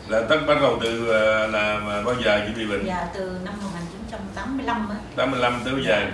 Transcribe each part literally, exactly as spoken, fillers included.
Là tất bắt đầu từ là bao giờ chị bị bệnh? Dạ từ năm một nghìn chín trăm tám mươi lăm á. tám mươi lăm tới bây giờ.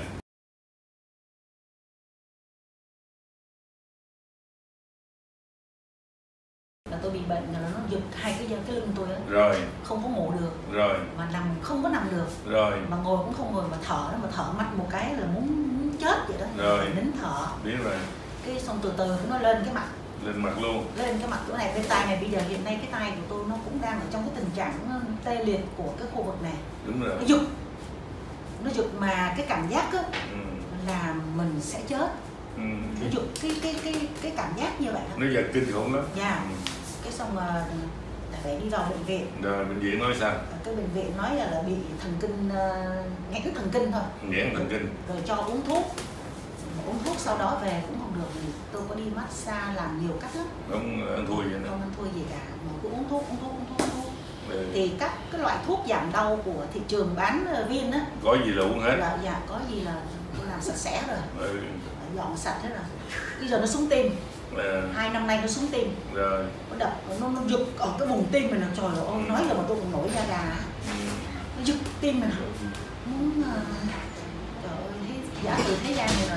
Là tôi bị bệnh là nó giật hai cái cái lưng tôi á. Rồi. Không có ngủ được. Rồi. Mà nằm không có nằm được. Rồi. Mà ngồi cũng không ngồi, mà thở mà thở mạnh một cái là muốn, muốn chết vậy đó. Rồi. Nín thở. Biết rồi. Cái xong từ từ nó lên cái mặt. Lên mặt luôn. Lên cái mặt chỗ này, cái tay này bây giờ hiện nay cái tay của tôi nó cũng đang ở trong cái tình trạng tê liệt của cái khu vực này. Đúng rồi. Nó giật. Nó giật mà cái cảm giác á ừ. là mình sẽ chết. Ừ. Nó giật cái cái cái cái cảm giác như vậy đó. Nó giật kinh khủng lắm. Dạ. Ừ. Cái xong là phải đi vào bệnh viện. Rồi bệnh viện nói sao? Cái bệnh viện nói là, là bị thần kinh, uh, nghẽn thần kinh thôi. Nghẽn thần kinh. Rồi cho uống thuốc. Uống thuốc sau đó về cũng không được, tôi có đi massage làm nhiều cách lắm. Không ăn thua gì nữa. Không ăn thua gì cả, mà cứ uống thuốc, uống thuốc, uống thuốc, uống thuốc. Ừ. Thì các cái loại thuốc giảm đau của thị trường bán viên á. Có gì là uống hết. Là, dạ, có gì là tôi làm sạch sẽ rồi. Ừ. Dọn sạch hết rồi. Bây giờ nó xuống tim. À. Hai năm nay nó xuống tim. Rồi. Nó đập, nó, nó giật ở cái vùng tim mình, trời ơi, ừ. nói là mà tôi cũng nổi da gà. Ừ. Nó giật tim mình. Muốn, uh, trời ơi, thấy giả từ thế gian này rồi.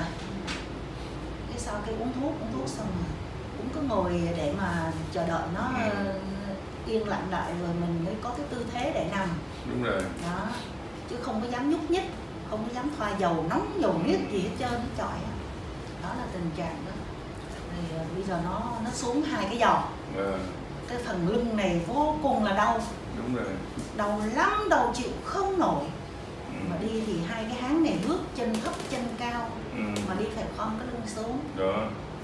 Cái sau cái uống thuốc, uống thuốc xong rồi cũng cứ ngồi để mà chờ đợi nó ừ. uh, yên lặng lại rồi mình mới có cái tư thế để nằm. Đúng rồi. Đó. Chứ không có dám nhúc nhích, không có dám thoa dầu nóng, dầu miết gì hết trơn, hết trọi. Đó là tình trạng đó. Thì uh, bây giờ nó nó xuống hai cái giò. À. Cái phần lưng này vô cùng là đau. Đúng rồi. Đau lắm, đau chịu không nổi. Ừ. Mà đi thì hai cái háng này bước chân thấp chân cao. Ừ. Mà đi phải khom cái lưng xuống. Đó.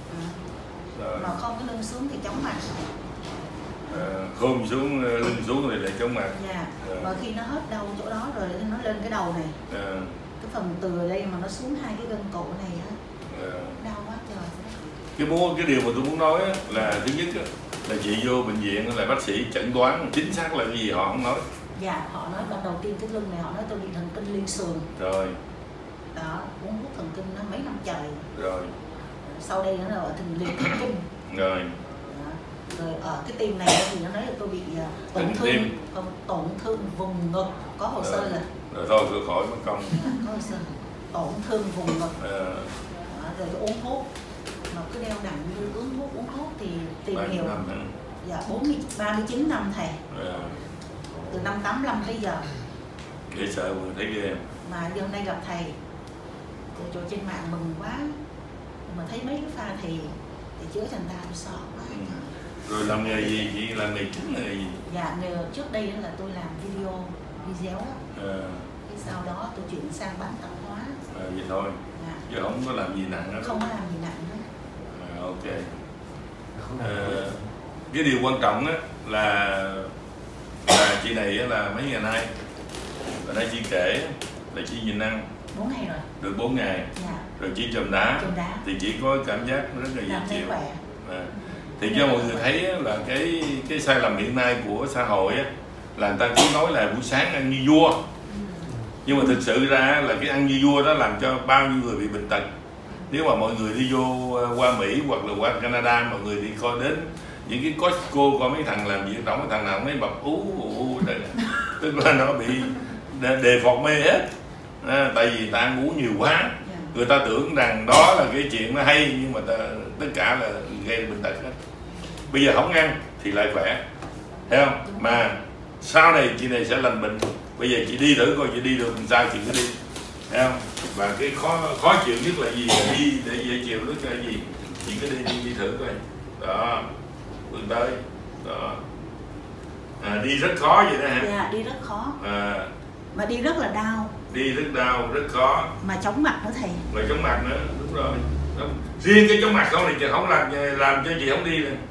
À. Mà khom cái lưng xuống thì chóng mặt. À, khom xuống lưng xuống rồi lại chóng mặt. Dạ. À. Và khi nó hết đau chỗ đó rồi nó lên cái đầu này. À. Cái phần từ đây mà nó xuống hai cái gân cổ này á. À. Đau quá trời. Cái muốn cái điều mà tôi muốn nói á, là thứ nhất á, là chị vô bệnh viện là bác sĩ chẩn đoán chính xác là cái gì họ không nói. Dạ, họ nói lần đầu tiên cái lưng này họ nói tôi bị thần kinh liên sườn. Rồi. Đó, uống thuốc thần kinh nó mấy năm trời. Rồi. Sau đây nó là ở thần liệt thần kinh. Rồi. Đó. Rồi ở cái tim này thì nó nói là tôi bị tổn thương, tim. tổn thương vùng ngực, có hồ sơ rồi. Rồi thôi tôi khỏi mất công. Dạ, có hồ sơ. Tổn thương vùng ngực. À. Đó, rồi tôi uống thuốc. Mà cứ đeo đẳng như uống thuốc, uống thuốc thì tìm hiểu. Dạ, ba mươi chín năm thầy. À. Từ năm tám mươi lăm tới giờ. Dễ sợ mà thấy ghê. Mà giờ hôm nay gặp thầy, rồi trên mạng mừng quá. Mà thấy mấy cái pha thì thì chữa thành ta tôi sợ quá. Ừ. Rồi làm nghề gì? Chị làm nghề chính là nghề gì? Dạ, nghề trước đây là tôi làm video, video á. À. Cái sau đó tôi chuyển sang bán tạp hóa. À, vậy thôi. Dạ. Chứ không có làm gì nặng hết. Không có làm gì nặng hết. À, ok. À, cái điều quan trọng á là là chị này là mấy ngày nay và đây chị kể là chị nhìn ăn bốn ngày rồi, được bốn ngày. Dạ. Rồi chị chườm đá. Chườm đá Thì chị có cảm giác rất là dễ chịu. À. Thì cho mọi người thấy là cái cái sai lầm hiện nay của xã hội á, là người ta cứ nói là buổi sáng ăn như vua. Ừ. Nhưng mà thực sự ra là cái ăn như vua đó làm cho bao nhiêu người bị bệnh tật. Nếu mà mọi người đi vô qua Mỹ hoặc là qua Canada, mọi người đi coi đến những cái Costco coi mấy thằng làm gì ở trong, mấy thằng nào mấy bập ú ú tức là nó bị đề phọt mê hết. À, tại vì người ta ăn uống nhiều quá, người ta tưởng rằng đó là cái chuyện nó hay, nhưng mà ta, tất cả là gây bệnh tật hết. Bây giờ không ăn thì lại khỏe, thấy không? Mà sau này chị này sẽ lành bệnh. Bây giờ chị đi thử coi chị đi được làm sao, chị cứ đi, thấy không? Và cái khó khó chịu nhất là gì? Là đi để dễ chịu đó là gì? Chị cứ đi đi, đi thử coi. Đó, vươn tới. Đó. À, đi rất khó vậy đó hả? Dạ, đi rất khó. À. Mà đi rất là đau. Đi rất đau, rất khó. Mà chóng mặt nữa thầy. Mà chóng mặt nữa, đúng rồi. Đúng. Riêng cái chóng mặt không thì chị không làm làm cho chị không đi nè.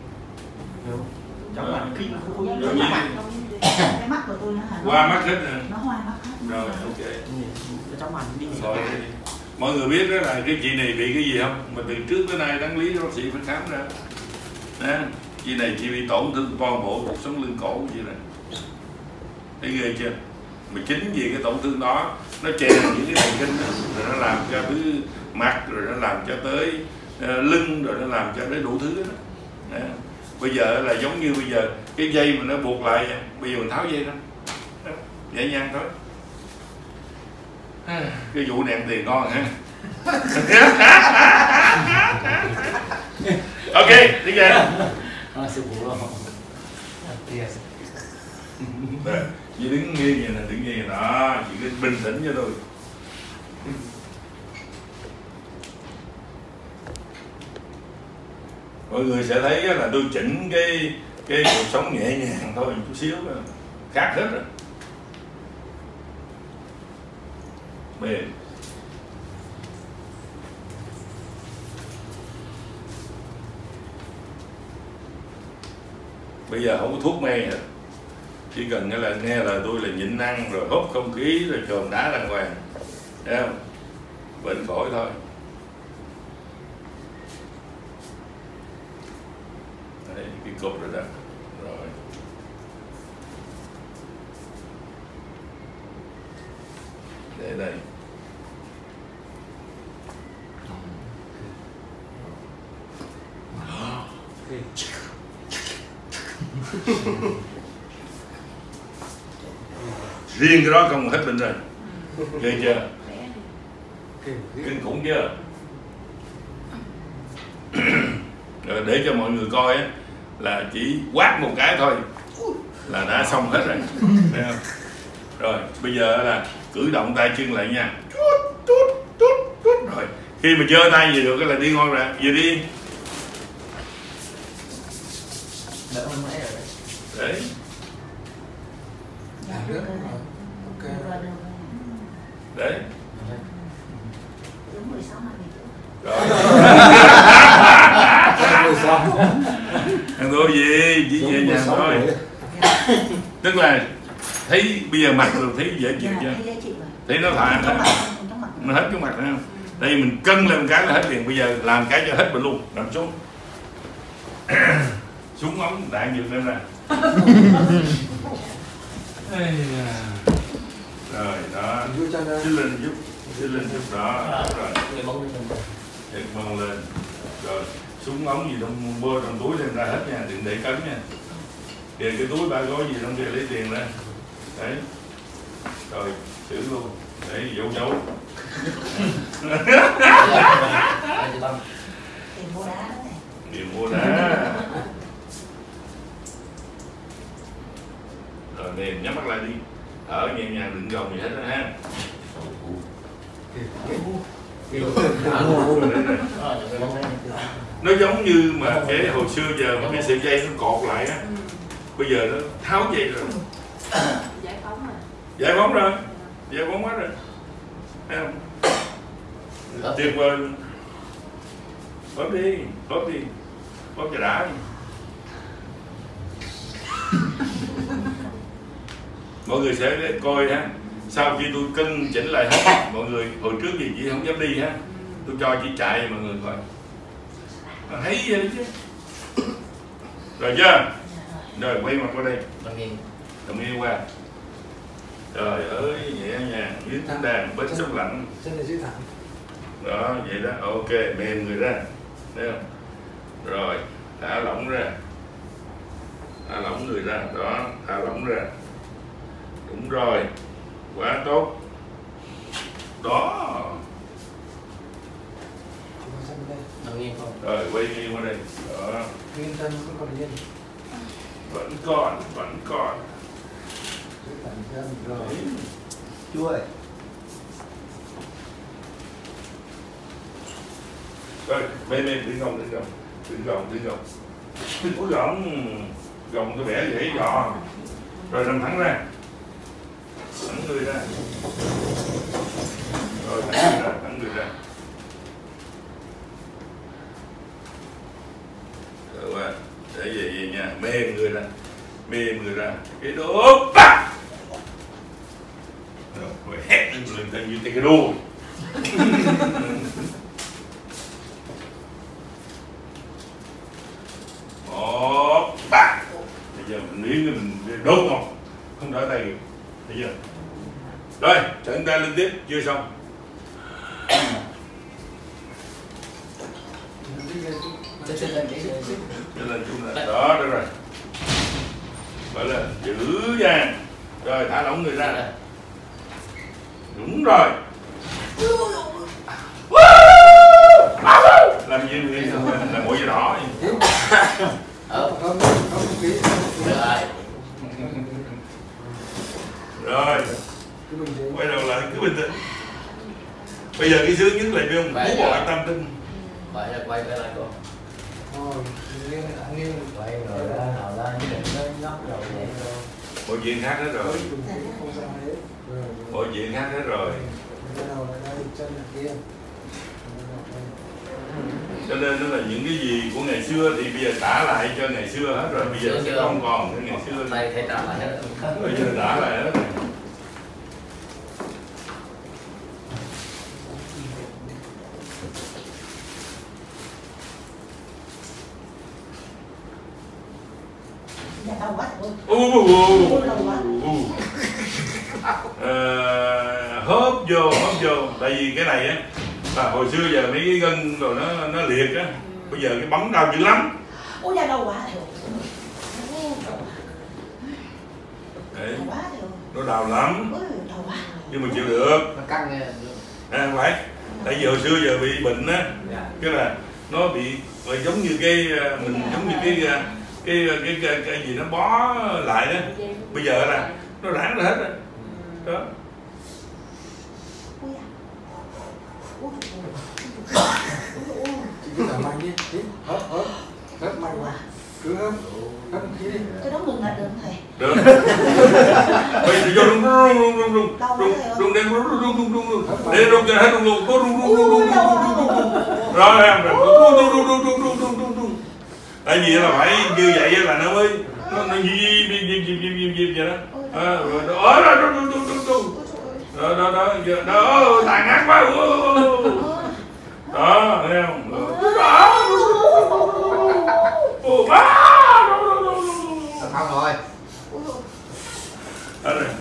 Chóng mặt khi không chóng mặt cái mắt của tôi nó hả? Qua mắt hết nè. Nó hoa mắt hết. Rồi, ok. Chóng mặt đi. Rồi. Mọi người biết đó là cái chị này bị cái gì không? Mà từ trước tới nay đáng lý bác sĩ phải khám ra. Đó. Chị này chị bị tổn thương toàn bộ cuộc sống lưng cổ vậy nè. Thấy ghê chưa? Mà chính vì cái tổn thương đó nó chèn những cái thần kinh đó, rồi nó làm cho thứ mặt, rồi nó làm cho tới uh, lưng, rồi nó làm cho tới đủ thứ đó. Đó. Bây giờ là giống như bây giờ cái dây mà nó buộc lại, bây giờ mình tháo dây đó, dễ dàng thôi. Cái vụ này ăn tiền ngon hả? Ok, đi kìa. Chị đứng nghiêng vậy nè, đứng nghiêng đó, chị cứ bình tĩnh cho tôi. Mọi người sẽ thấy là tôi chỉnh cái cái cuộc sống nhẹ nhàng thôi, chút xíu khác hết rồi. Mềm. Bây giờ không có thuốc mê nữa, chỉ cần là nghe là tôi là nhịn ăn rồi hút không khí rồi chồm đá đàng hoàng, thấy không? Bệnh phổi thôi. Đấy, cái cục rồi đó. Rồi. Để đây. Riêng cái đó không hết bệnh rồi. Ghê chưa? Kinh khủng chưa? Rồi để cho mọi người coi á, là chỉ quát một cái thôi là đã xong hết rồi. Thấy không? Rồi bây giờ là cử động tay chân lại nha. Rồi khi mà giơ tay gì được cái là đi ngon ra, về đi. Đỡ hơn mấy rồi. Đấy. Dạ, được rồi. Ok. Được rồi, được rồi. Đấy. Đúng mười sáu năm ngày trước. Rồi. Ăn tôi gì, chỉ nhẹ nhàng thôi. Tức là thấy bây giờ mặt rồi thấy dễ chịu chưa? Thấy dễ chịu rồi. Thấy nó thả Chóng hả? mặt, chóng mặt. Nó hết cái mặt thấy không? Đây mình cân lên cái là hết liền. Bây giờ làm cái cho hết bệnh luôn. Nằm xuống. Súng ống đạn dược lên ra. Rồi đó. Xích lên giúp. Xích lên giúp đó. Rồi. Nhấc mông lên. Rồi. Súng ống gì trong bơ trong túi đem ra hết nha. Đừng để cấn nha. Điền cái túi ba gói gì trong kia lấy tiền ra. Đấy. Rồi. Xử luôn. Để dấu dấu. Tiền mua đá đó này. Tiền mua đá. Rồi mềm, nhắm mắt lại đi. Thở nhẹ nhàng, đừng gồng gì hết đó ha. Nó giống như mà cái hồi xưa giờ mà cái sợi dây nó cột lại á, bây giờ nó tháo dây rồi. Giải phóng rồi. Giải phóng rồi. Giải phóng hết rồi. Thấy không? Tuyệt vời. Bóp đi, bóp đi. Bóp cho đã đi. Mọi người sẽ coi ha. Sau khi tôi cân chỉnh lại hết, mọi người hồi trước gì chị không dám đi ha. Tôi cho chị chạy mọi người coi. Thấy vậy chứ. Rồi chưa? Rồi quay mặt qua đây. Đồng yên qua. Trời ơi, nhẹ nhàng, dưới thánh đàn, bến sông lạnh. Chân này dưới thẳng. Đó, vậy đó, ok, mềm người ra. Thấy không? Rồi, thả lỏng ra. Thả lỏng người ra, đó, thả lỏng ra. Đúng rồi, quá tốt. Đó. Rồi, quay nghiêng qua đây. Đó. Nguyên thân vẫn còn yên. Vẫn còn, vẫn còn. Rồi. Chú ơi. Rồi, mê mê, đứng gồng, đứng gồng. Đứng gồng, đứng gồng. Đừng có gồng. Gồng tôi bẻ dễ dò. Rồi nằm thẳng ra. Thẳng người ra. Rồi thẳng người ra, thẳng người ra. Rồi qua. Để về về nha, mềm người ra. Mềm người ra. Cái đốt bạc. Rồi hét lên lên tên như cái đô. Một bạc. Bây giờ mình nghĩ mình đốt không? Không đỡ tay được. Thấy chưa? Rồi, trận ta lên tiếp, chưa xong. Trên lên để Cho lên chung là đó, được rồi. Gọi là giữ ra. Rồi thả lỏng người ra. Đúng rồi. Làm gì vậy? Làm mũi gì đỏ. Ờ. Rồi. Quay đầu lại cứ bình tĩnh. Bây giờ cái sướng nhất là biết không? Muốn gọi tâm tinh. Vậy là quay lại cô. Quay rồi ra nào ra như định nó nhóc rồi vậy rồi. Mọi chuyện khác hết rồi. Mọi chuyện khác hết rồi. Cho nên nó là những cái gì của ngày xưa thì bây giờ trả lại cho ngày xưa hết rồi. Bây giờ sẽ không còn cái ngày xưa. Đây thầy trả lại hết. Bây giờ trả lại hết rồi. Đau quá. Ô ô ô ô. Hớp vô, hớp vô. Tại vì cái này á, à, hồi xưa giờ mấy cái gân rồi nó nó liệt á, bây giờ cái bấm đau dữ lắm. Ôi da đau quá. Đấy. Đau quá rồi. Nó đau lắm. Ôi, đau quá. Nhưng mà chịu được. Nó căng nghe. À, không phải. Tại vì hồi xưa giờ bị bệnh á, cái là nó bị giống như cái mình giống như cái cái cái cái, cái, cái gì nó bó lại đó. Bây giờ là nó rãng ra hết rồi. Đó. Chỉ cứ thở mạnh đi, hớp hớp hớp mạnh quá, cứ hớp hớp khí đi. Cái đó ngừng là được thầy. Được. Bây giờ vô rung rung rung rung rung rung rung rung rung rung rung rung rung để rung cho hết rung luôn, có rung rung rung rung rung rồi em rồi rung rung rung rung rung rung rung rung. Tại vì là phải như vậy là nó mới nó nó gì gì gì gì gì gì vậy đó. Rồi đó đó rung rung rung rung đó đó đó đó tàn ác quá. Đó thấy không? Đó. Ồ ba. Không rồi. Đó rồi.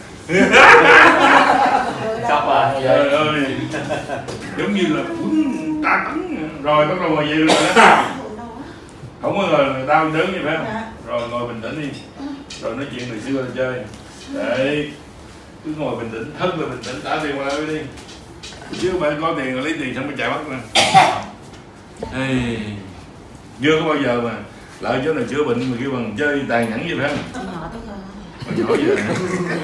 Sắp rồi. Trời ơi. Giống như là cuốn ta tấn rồi bắt đầu ngồi về rồi đó. Không có ngờ người ta đớn vậy phải không? Rồi ngồi bình tĩnh đi. Rồi nói chuyện ngày xưa là chơi. Đấy. Cứ ngồi bình tĩnh, thật là bình tĩnh, trả tiền qua đây đi. Chứ bạn có tiền rồi lấy tiền xong mới chạy bắt nè. Hey. Chưa có bao giờ mà lợi chỗ này chữa bệnh mà kêu bằng chơi tàn nhẫn vậy phải không? Chị nhỏ tới rồi. Còn nhỏ vậy hả?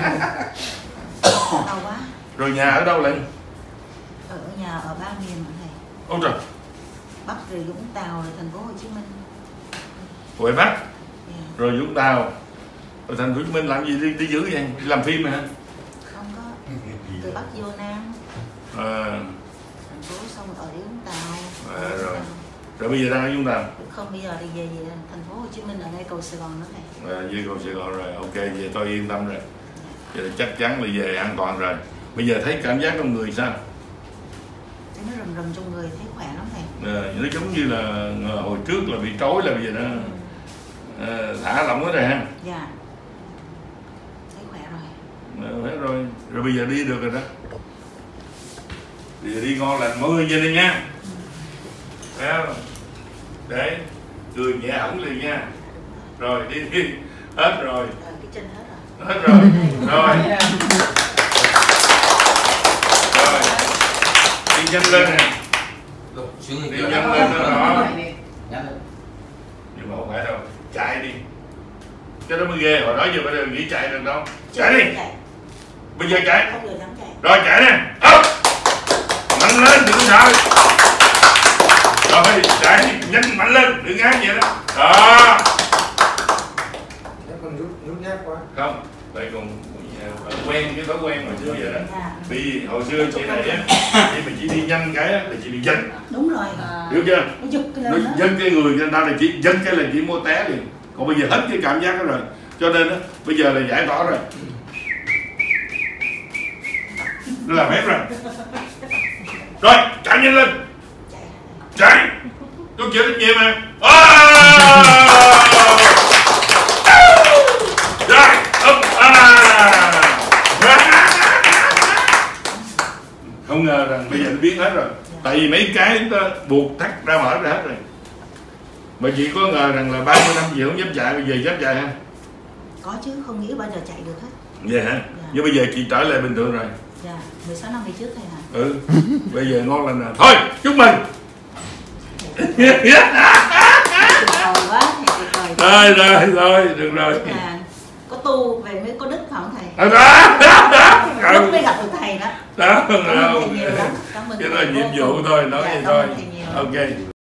Đau quá. Rồi nhà ở đâu lại? Ở nhà ở Ba Miền mà thầy. Ôi trời. Bắc rồi Vũng Tàu rồi thành phố Hồ Chí Minh. Huệ Bắc. Yeah. Rồi Vũng Tàu. Rồi thành phố Hồ Chí Minh làm gì đi, đi giữ vậy? Đi làm phim hả? Không có. Từ Bắc vô Nam. À. Thành phố xong rồi ở Vũng Tàu. À, rồi. Rồi bây giờ đang ở Vũng Tàu. Không, bây giờ đi về, về thành phố Hồ Chí Minh ở ngay cầu Sài Gòn đó thầy. À, về cầu Sài Gòn rồi, ok, về tôi yên tâm rồi. Vậy là chắc chắn là về an toàn rồi. Bây giờ thấy cảm giác trong người sao? Nó rầm rầm trong người thấy khỏe lắm thầy. À, nó giống như là hồi trước là bị trói là bây giờ nó à, thả lỏng hết rồi ha. Dạ. Thấy khỏe rồi. À, khỏe rồi. Rồi bây giờ đi được rồi đó. Bây giờ đi ngon lành mọi người về đây nha. Thấy không? Đấy, cười nhẹ hẳn liền nha. Rồi đi đi. Hết rồi. Rồi cái chân hết rồi. Hết rồi. Rồi. Rồi. Đi nhanh lên nè. Đi nhanh lên nữa đó. Nhưng mà không phải đâu. Chạy đi. Cái đó mới ghê. Hồi đó giờ bây giờ nghĩ chạy được đâu. Chạy đi. Bây giờ chạy. Không người dám chạy. Rồi chạy nè. Up. Mạnh lên đừng sợ. Rồi chạy nhanh mạnh lên đừng ác vậy đó. Đó. Nó còn rút rút nhát quá. Không. Vậy còn quen cái thói quen hồi xưa vậy đó. Vì hồi xưa chị này á, khi mà chị đi nhanh cái á là chị bị giật. Đúng rồi. Hiểu chưa? Nó giật cái Nó lên đó. dân cái người người ta là chỉ dân cái là chỉ mua té liền. Còn bây giờ hết cái cảm giác đó rồi. Cho nên á bây giờ là giải tỏa rồi. Nó làm hết rồi. Rồi chạy nhanh lên. Chạy. Tôi chịu trách nhiệm mà. Rồi up. Không ngờ rằng bây giờ nó biến hết rồi. Tại vì mấy cái chúng ta buộc thắt ra mở ra hết rồi. Mà chị có ngờ rằng là ba mươi năm chị không dám chạy, bây giờ dám chạy không? Có chứ, không nghĩ bao giờ chạy được hết. Vậy hả? Dạ. Nhưng bây giờ chị trở lại bình thường rồi. Dạ, mười sáu năm về trước thầy hả? Ừ, bây giờ ngon lành nào. Thôi, chúc mừng. Tuyệt vời quá, thầy tuyệt vời. Rồi, rồi, rồi, được rồi. À, có tu về mới có đức phải không thầy? À, đó, đó, đó. Lúc mới gặp được thầy đó. Đó, Cảm ơn đó. thầy nhiều lắm. Cảm ơn Cái đó thầy là nhiệm vô vụ cùng. thôi, nói Dạ, vậy cảm thôi. ơn thầy nhiều. Ok.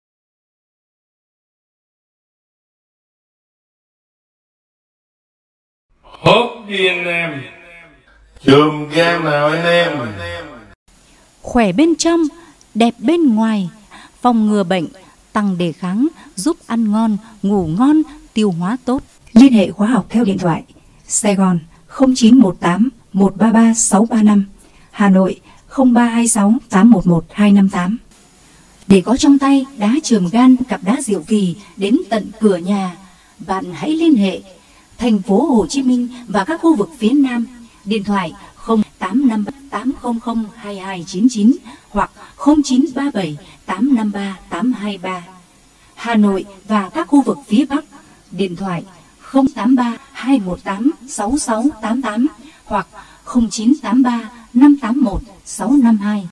Hốt đi anh em. Chùm game nào anh em. Khỏe bên trong, đẹp bên ngoài, phòng ngừa bệnh, tăng đề kháng, giúp ăn ngon, ngủ ngon, tiêu hóa tốt. Liên hệ khóa học theo điện thoại Sài Gòn không chín một tám một ba ba sáu ba năm, Hà Nội không ba hai sáu tám một một hai năm tám. Để có trong tay đá chườm gan, cặp đá diệu kỳ đến tận cửa nhà, bạn hãy liên hệ thành phố Hồ Chí Minh và các khu vực phía Nam. Điện thoại không tám năm tám không không hai hai chín chín hoặc không chín ba bảy tám năm ba tám hai ba. Hà Nội và các khu vực phía Bắc, điện thoại không tám ba hai một tám sáu sáu tám tám hoặc không chín tám ba năm tám một sáu năm hai.